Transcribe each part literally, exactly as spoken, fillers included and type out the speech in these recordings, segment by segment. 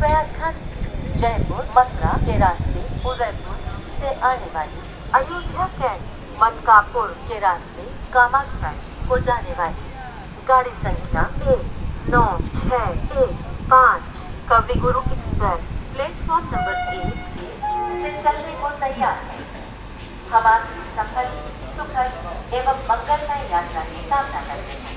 कृपया ध्यान दीजिए, जयपुर मथुरा के रास्ते उदयपुर से आने वाली अयोध्या कैंट मनकापुर के रास्ते कामाख्या को जाने वाली गाड़ी संख्या एक नौ छह एक पाँच कवि गुरु एक्सप्रेस प्लेटफॉर्म नंबर एक से चलने को तैयार है। हम आपकी सफल, सुखद एवं मंगलमय यात्रा की कामना करते हैं।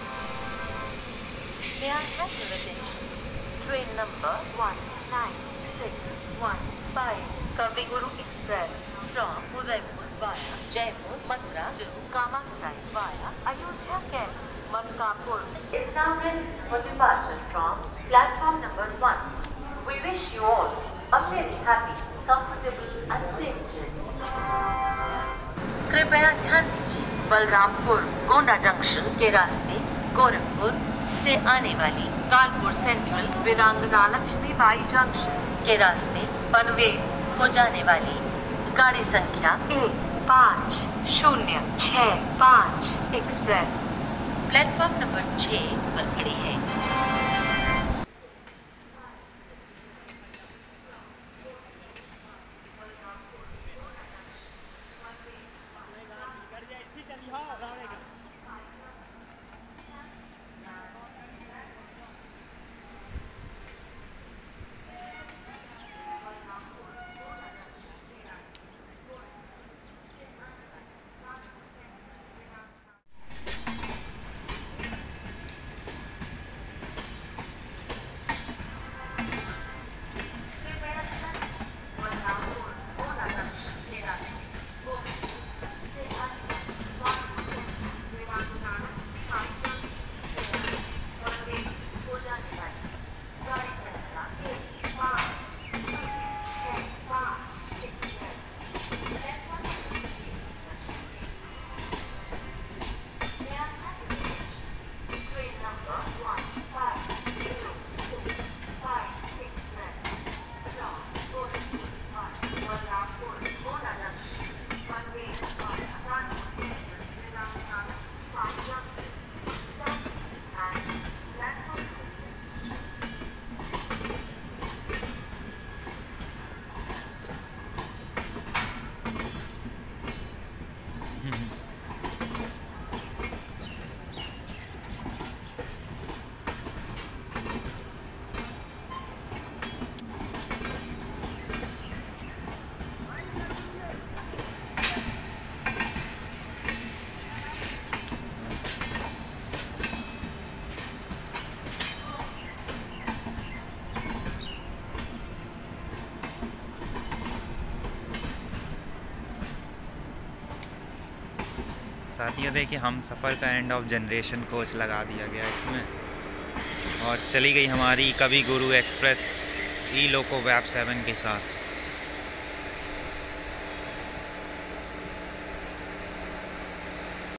May I have your attention? Train number one nine six one five Kavi Guru Express from Udaipur via Jaipur, Mathura to Kamakrai via Ayodhya Camp, Mankapur is now ready for departure from platform number one. We wish you all a very happy, comfortable and safe journey. कृपया ध्यान दीजिए, Balrampur Gonda junction के रास्ते गोरखपुर से आने वाली Kanpur central वीरांगना Lakshmibai junction के रास्ते पनवेल को जाने वाली गाड़ी संख्या एक पाँच शून्य छः पाँच एक्सप्रेस प्लेटफॉर्म नंबर छः पर खड़ी है। साथियों देखिए, हम सफ़र का एंड ऑफ जनरेशन कोच लगा दिया गया इसमें और चली गई हमारी Kavi Guru express E loco वैब सेवन के साथ।